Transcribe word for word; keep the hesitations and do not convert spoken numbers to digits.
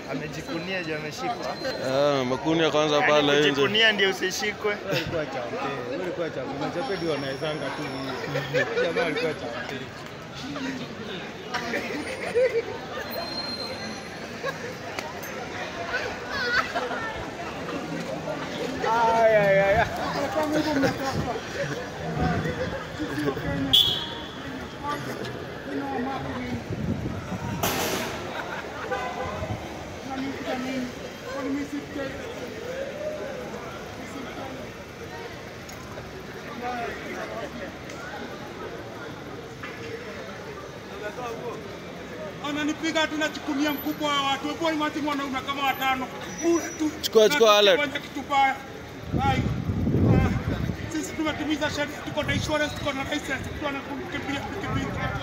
Amejikunia je ameshikwa? Ah, makunia kwanza pale nje. Amejikunia ndio usishikwe. Alikuwa champe. Alikuwa champe. Machape ndio wanaezanga tu hiyo. Jamaa alikuwa champe. Ay ay ay. Ananipiga tunachukulia mkubwa wa watu. Hebu imagine wanaume kama watano. Chukua chukua alert. Hai. Sisi tumetimiza sheria, tuko na insurance, tuko na license, tuko na kukimbia pikipiki.